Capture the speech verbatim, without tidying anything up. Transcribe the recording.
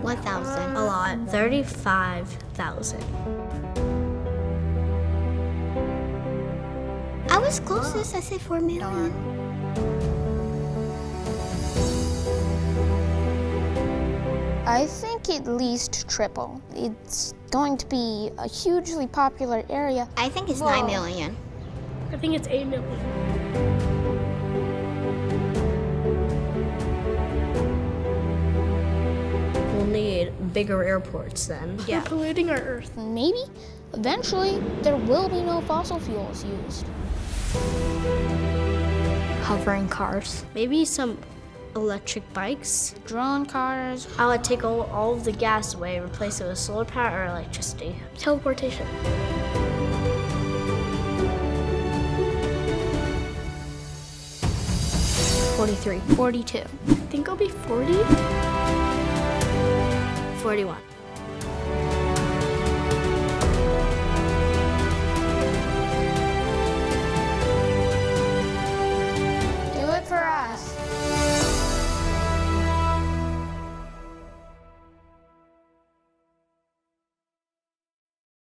one thousand. A lot. thirty-five thousand. I was closest. I said four million. I think at least triple. It's going to be a hugely popular area. I think it's Whoa. nine million. I think it's eight million. We'll need bigger airports then. We're polluting our Earth. Maybe, eventually, there will be no fossil fuels used. Hovering cars. Maybe some electric bikes. Drone cars. I would take all, all of the gas away, replace it with solar power or electricity. Teleportation. forty-three. forty-two. I think I'll be forty. forty-one.